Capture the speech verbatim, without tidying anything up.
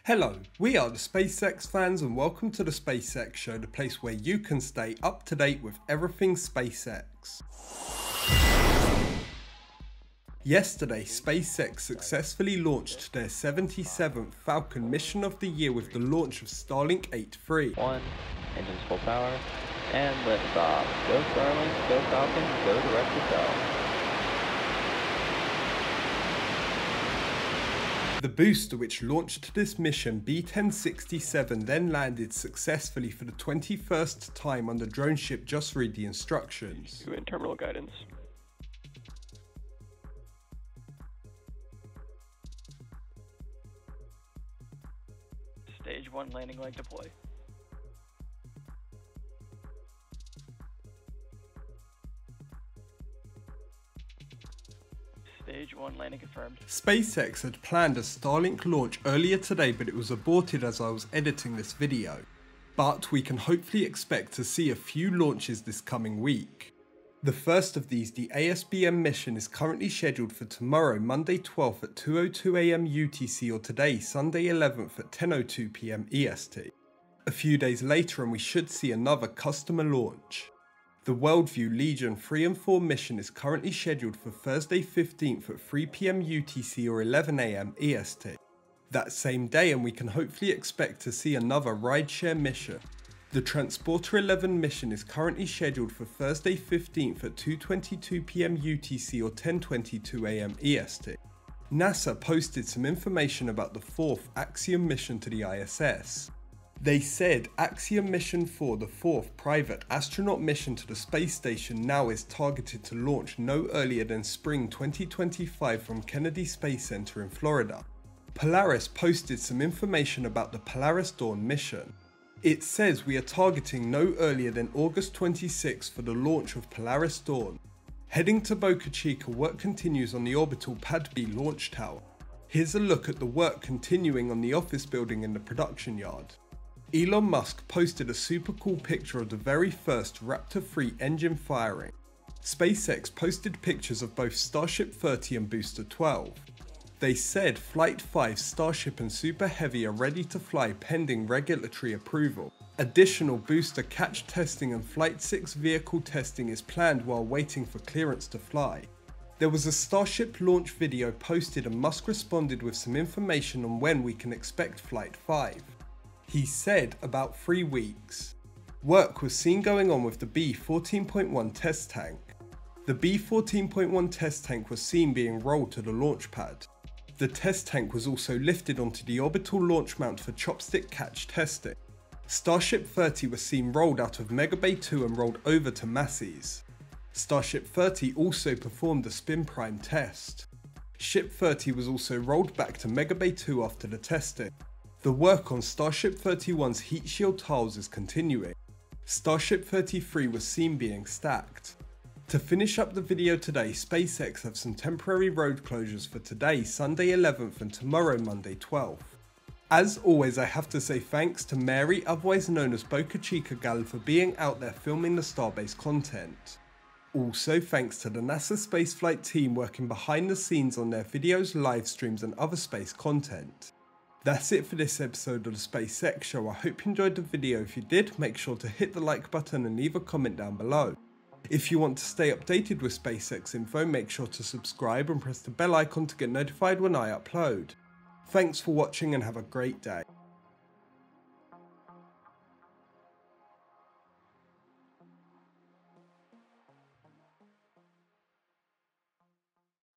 Hello, we are the SpaceX fans and welcome to the SpaceX Show, the place where you can stay up to date with everything SpaceX. Yesterday, SpaceX successfully launched their seventy-seventh Falcon mission of the year with the launch of Starlink eight three. One, engines full power, and liftoff. Go Starlink, go Falcon, go direct to cell. The booster which launched this mission, B ten sixty-seven, then landed successfully for the twenty-first time on the drone ship. Just read the instructions. In terminal guidance. Stage one landing leg deploy. Stage one landing confirmed. SpaceX had planned a Starlink launch earlier today, but it was aborted as I was editing this video. But we can hopefully expect to see a few launches this coming week. The first of these, the A S B M mission, is currently scheduled for tomorrow, Monday twelfth at two oh two a m U T C, or today, Sunday eleventh at ten oh two p m E S T. A few days later and we should see another customer launch. The Worldview Legion three and four mission is currently scheduled for Thursday fifteenth at three p m U T C or eleven a m E S T. That same day, and we can hopefully expect to see another rideshare mission. The Transporter eleven mission is currently scheduled for Thursday fifteenth at two twenty-two p m U T C or ten twenty-two a m E S T. NASA posted some information about the fourth Axiom mission to the I S S. They said Axiom Mission four, the fourth private astronaut mission to the space station, now is targeted to launch no earlier than spring twenty twenty-five from Kennedy Space Center in Florida. Polaris posted some information about the Polaris Dawn mission. It says we are targeting no earlier than August twenty-sixth for the launch of Polaris Dawn. Heading to Boca Chica, work continues on the orbital Pad B launch tower. Here's a look at the work continuing on the office building in the production yard. Elon Musk posted a super cool picture of the very first Raptor three engine firing. SpaceX posted pictures of both Starship thirty and Booster twelve. They said Flight five, Starship and Super Heavy are ready to fly pending regulatory approval. Additional booster catch testing and Flight six vehicle testing is planned while waiting for clearance to fly. There was a Starship launch video posted and Musk responded with some information on when we can expect Flight five. He said about three weeks. Work was seen going on with the B fourteen point one test tank. The B fourteen point one test tank was seen being rolled to the launch pad. The test tank was also lifted onto the orbital launch mount for Chopstick catch testing. Starship thirty was seen rolled out of Mega Bay two and rolled over to Massey's. Starship thirty also performed a spin prime test. Ship thirty was also rolled back to Mega Bay two after the testing. The work on Starship thirty-one's heat shield tiles is continuing. Starship thirty-three was seen being stacked. To finish up the video today, SpaceX have some temporary road closures for today, Sunday eleventh, and tomorrow, Monday twelfth. As always, I have to say thanks to Mary, otherwise known as Boca Chica Gal, for being out there filming the Starbase content. Also thanks to the NASA spaceflight team working behind the scenes on their videos, live streams and other space content. That's it for this episode of the SpaceX Show. I hope you enjoyed the video. If you did, make sure to hit the like button and leave a comment down below. If you want to stay updated with SpaceX info, make sure to subscribe and press the bell icon to get notified when I upload. Thanks for watching and have a great day.